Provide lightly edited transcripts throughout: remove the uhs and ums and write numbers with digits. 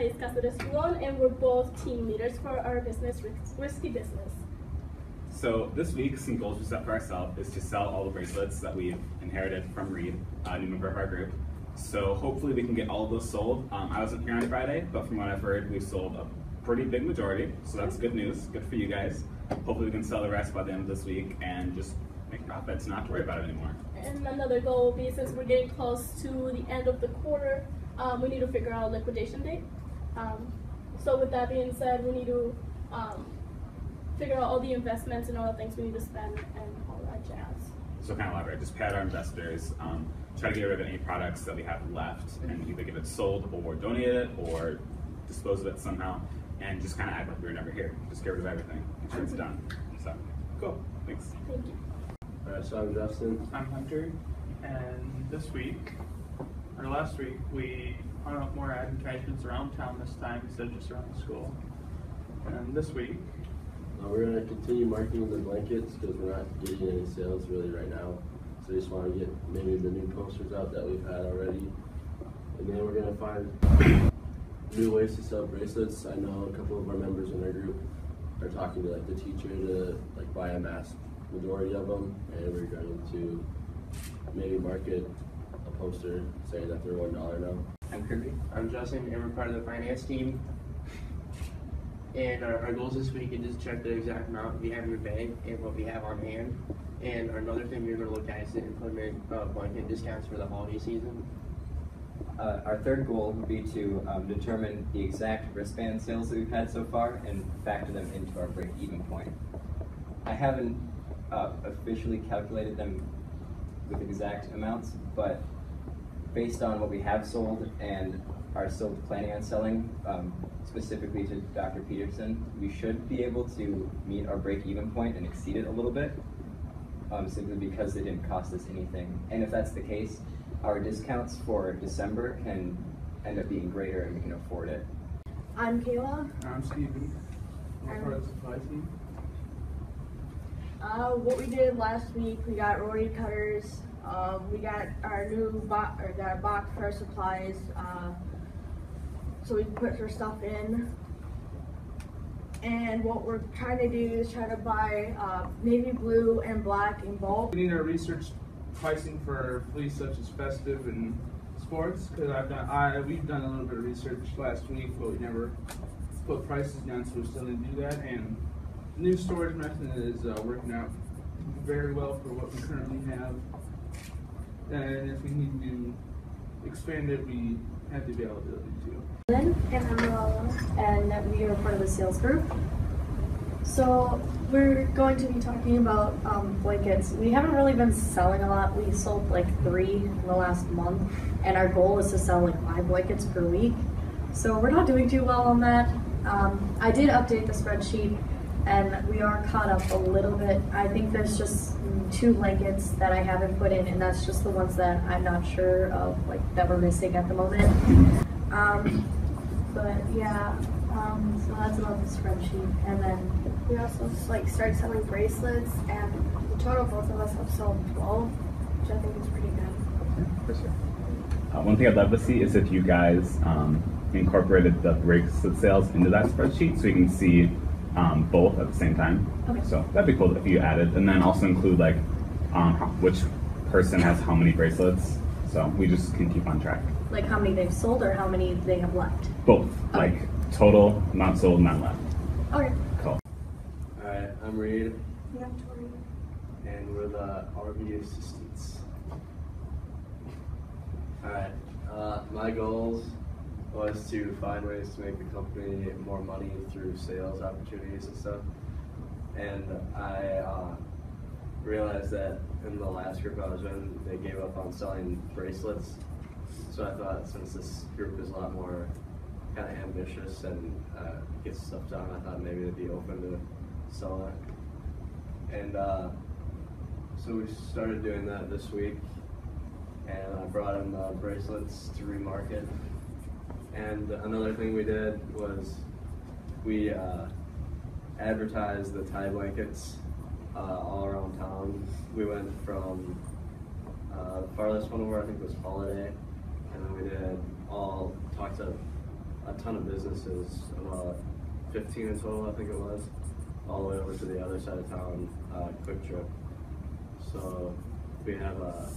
is Cáceres Colon, and we're both team leaders for our business, Risky Business. So this week, some goals we set for ourselves is to sell all the bracelets that we've inherited from Reed, a new member of our group. So hopefully we can get all of those sold. I wasn't here on Friday, but from what I've heard, we've sold a pretty big majority, so that's good news. Good for you guys. Hopefully we can sell the rest by the end of this week and just make profits, not to worry about it anymore. And another goal will be, since we're getting close to the end of the quarter, we need to figure out a liquidation date. So with that being said, we need to figure out all the investments and all the things we need to spend and all that jazz. So kind of elaborate, just pay out our investors, try to get rid of any products that we have left and either get it sold or donate it or dispose of it somehow, and just kind of act like we were never here. Just get rid of everything, make sure it's done. So, cool, thanks. Thank you. Alright, so I'm Justin. I'm Hunter, and this week, or last week, we hung up more advertisements around town this time instead of just around the school. And this week, We're going to continue marketing the blankets because we're not getting any sales really right now. So we just want to get maybe the new posters out that we've had already. And then we're going to find new ways to sell bracelets. I know a couple of our members in our group are talking to like the teacher to like buy a mass majority of them, and we're going to maybe market a poster saying that they're $1 now. I'm Kirby. I'm Justin, and we're part of the finance team. And our goals this week is to check the exact amount we have in the bank and what we have on hand. And another thing we're going to look at is to implement blanket discounts for the holiday season. Our third goal would be to determine the exact wristband sales that we've had so far and factor them into our break-even point. I haven't officially calculated them with exact amounts, but based on what we have sold and are still planning on selling, specifically to Dr. Peterson, we should be able to meet our break-even point and exceed it a little bit, simply because they didn't cost us anything. And if that's the case, our discounts for December can end up being greater and we can afford it. I'm Kayla. I'm Steven. I'm part of the supply team. What we did last week, we got rotary cutters. We got our new box for our supplies, so we can put our stuff in. And what we're trying to do is try to buy navy blue and black in bulk. We need to research pricing for fleece such as festive and sports, because we've done a little bit of research last week, but we never put prices down, so we're still going to do that. And the new storage method is working out very well for what we currently have. And if we need to expand it, we have the availability to. And I'm Malala, and we are part of the sales group. So we're going to be talking about blankets. We haven't really been selling a lot. We sold like 3 in the last month, and our goal is to sell like 5 blankets per week. So we're not doing too well on that. I did update the spreadsheet, and we are caught up a little bit. I think there's just 2 blankets that I haven't put in, and that's just the ones that I'm not sure of, like that we're missing at the moment. But yeah, so that's about the spreadsheet. And then We also like started selling bracelets, and in total both of us have sold 12, which I think is pretty good. For sure. One thing I'd love to see is if you guys incorporated the bracelet sales into that spreadsheet so you can see both at the same time. Okay. So that'd be cool if you added, and then also include like which person has how many bracelets, so we just can keep on track. like how many they've sold or how many they have left? Both, Okay. like total, not sold, none left. Okay. Cool. Alright, I'm Reed, Yeah, Tori. and we're the RV assistants. Alright, my goals was to find ways to make the company more money through sales opportunities and stuff. And I realized that in the last group I was in, they gave up on selling bracelets. So I thought, since this group is a lot more kind of ambitious and gets stuff done, I thought maybe they'd be open to selling it. And so we started doing that this week, and I brought in the bracelets to remarket. And another thing we did was we advertised the tie blankets all around town. We went from the farthest one over, I think, was Holiday, and then we did talked to a ton of businesses, about 15 in total, I think it was, all the way over to the other side of town, Quick Trip. So we have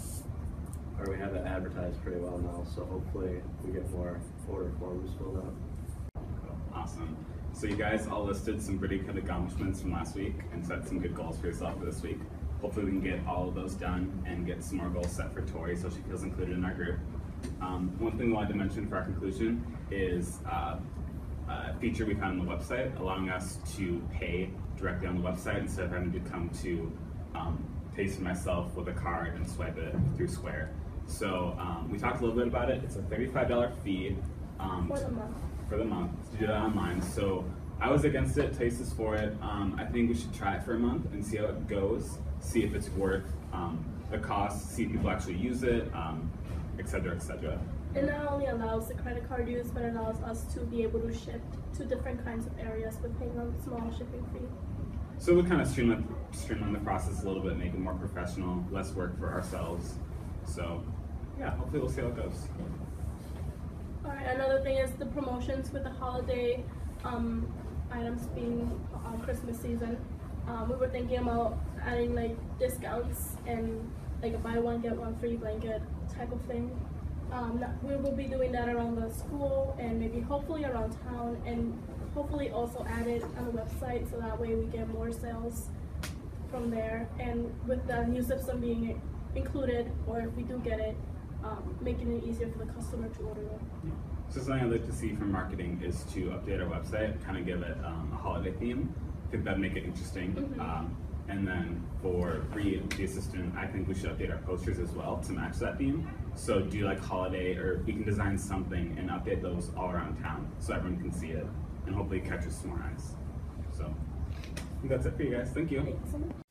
it advertised pretty well now. So hopefully we get more order forms filled out. Awesome. So you guys all listed some pretty good accomplishments from last week and set some good goals for yourself for this week. Hopefully we can get all of those done and get some more goals set for Tori so she feels included in our group. One thing we wanted to mention for our conclusion is a feature we found on the website allowing us to pay directly on the website instead of having to come to Taste for myself with a card and swipe it through Square. So we talked a little bit about it. It's a $35 fee for the month to do that online. So I was against it. Taste is for it. I think we should try it for a month and see how it goes. See if it's worth the cost. See if people actually use it, et cetera, et cetera. It not only allows the credit card use, but it allows us to be able to ship to different kinds of areas with paying a small shipping fee. So we kind of streamline the process a little bit, make it more professional, less work for ourselves. So yeah, hopefully we'll see how it goes. All right, another thing is the promotions with the holiday items being Christmas season. We were thinking about adding like discounts and like a buy one get one free blanket type of thing. We will be doing that around the school and maybe hopefully around town, and hopefully also add it on the website so that way we get more sales from there. And with the new system being included, or if we do get it, making it easier for the customer to order them. So something I'd like to see from marketing is to update our website, kind of give it a holiday theme. I think that'd make it interesting. Mm-hmm. And then for Reed, the assistant, I think we should update our posters as well to match that theme. So do like holiday, or we can design something and update those all around town so everyone can see it and hopefully catches some more eyes. So I think that's it for you guys. Thank you. Thanks so much.